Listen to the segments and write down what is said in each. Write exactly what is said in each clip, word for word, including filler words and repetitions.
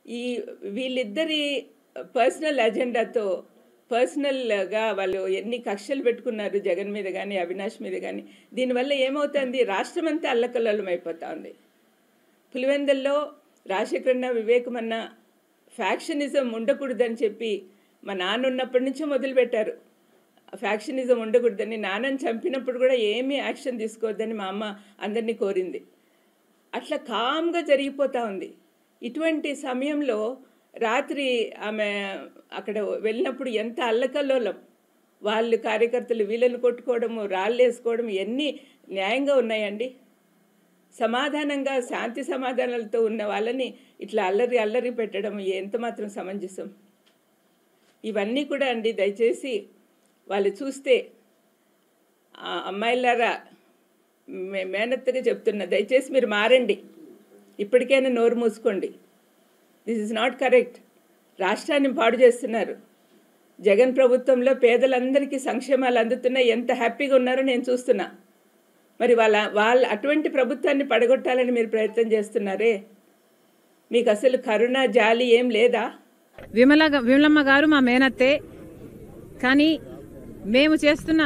ఈ వీళ్ళిద్దరి పర్సనల్ అజెండాతో పర్సనల్గా వాళ్ళు ఎన్ని కక్షలు పెట్టుకున్నారు జగన్ మీద కానీ అవినాష్ మీద కానీ, దీనివల్ల ఏమవుతుంది, రాష్ట్రం అంతా అల్లకల్లోలం అయిపోతా ఉంది. పులివెందుల్లో రాజశేఖరన్న వివేకమన్న ఫ్యాక్షనిజం ఉండకూడదని చెప్పి మా నాన్న ఉన్నప్పటి నుంచే మొదలుపెట్టారు. ఫ్యాక్షనిజం ఉండకూడదని, నాన్నని చంపినప్పుడు కూడా ఏమీ యాక్షన్ తీసుకోవద్దని మా అమ్మ అందరినీ కోరింది. అట్లా కామ్గా జరిగిపోతూ ఉంది. ఇటువంటి సమయంలో రాత్రి ఆమె అక్కడ వెళ్ళినప్పుడు ఎంత అల్లకల్లోలం, వాళ్ళు కార్యకర్తలు వీళ్ళని కొట్టుకోవడము, రాళ్ళు వేసుకోవడం ఎన్ని న్యాయంగా ఉన్నాయండి? సమాధానంగా శాంతి సమాధానాలతో ఉన్న వాళ్ళని ఇట్లా అల్లరి అల్లరి పెట్టడం ఎంత మాత్రం సమంజసం? ఇవన్నీ కూడా అండి దయచేసి వాళ్ళు చూస్తే, అమ్మాయిలారా మేనత్తగా చెప్తున్నా, దయచేసి మీరు మారండి, ఇప్పటికైనా నోరు మూసుకోండి. This is not correct. రాష్ట్రాన్ని పాడు చేస్తున్నారు. జగన్ ప్రభుత్వంలో పేదలందరికీ సంక్షేమాలు అందుతున్నాయి, ఎంత హ్యాపీగా ఉన్నారో నేను చూస్తున్నా. మరి వాళ్ళ వాళ్ళ అటువంటి ప్రభుత్వాన్ని పడగొట్టాలని మీరు ప్రయత్నం చేస్తున్నారే, మీకు అసలు కరుణ జాలి ఏం లేదా? విమల విమలమ్మ గారు మా మేనత్తే, కానీ మేము చేస్తున్న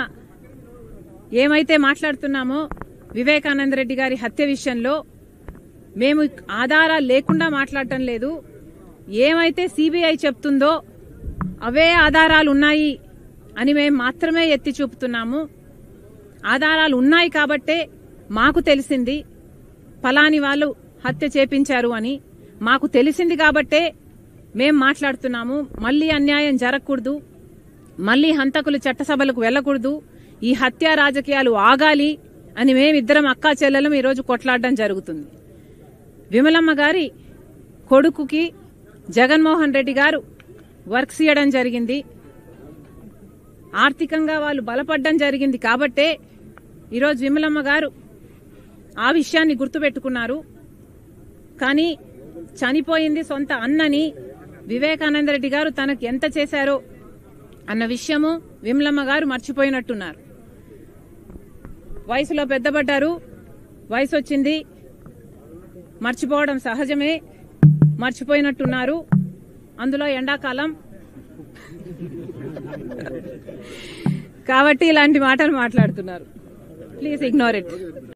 ఏమైతే మాట్లాడుతున్నామో వివేకానంద రెడ్డి గారి హత్య విషయంలో మేము ఆధారాలు లేకుండా మాట్లాడటం లేదు. ఏమైతే సిబిఐ చెప్తుందో అవే ఆధారాలు ఉన్నాయి అని మేము మాత్రమే ఎత్తి చూపుతున్నాము. ఆధారాలు ఉన్నాయి కాబట్టే మాకు తెలిసింది ఫలాని వాళ్ళు హత్య చేపించారు అని మాకు తెలిసింది కాబట్టే మేం మాట్లాడుతున్నాము. మళ్లీ అన్యాయం జరగకూడదు, మళ్లీ హంతకులు చట్టసభలకు వెళ్లకూడదు, ఈ హత్య రాజకీయాలు ఆగాలి అని మేమిద్దరం అక్కా చెల్లెలం ఈరోజు కొట్లాడడం జరుగుతుంది. విమలమ్మ గారి కొడుకుకి జగన్మోహన్ రెడ్డి గారు వర్క్స్ ఇవ్వడం జరిగింది, ఆర్థికంగా వాళ్ళు బలపడడం జరిగింది కాబట్టే ఈరోజు విమలమ్మ గారు ఆ విషయాన్ని గుర్తుపెట్టుకున్నారు. కానీ చనిపోయింది సొంత అన్నని వివేకానంద రెడ్డి గారు తనకు ఎంత చేశారో అన్న విషయము విమలమ్మ గారు మర్చిపోయినట్టున్నారు. వయసులో పెద్దబడ్డారు, వయసు వచ్చింది, మర్చిపోవడం సహజమే, మర్చిపోయినట్టున్నారు. అందులో ఎండాకాలం కాబట్టి ఇలాంటి మాటలు మాట్లాడుతున్నారు. Please ignore it.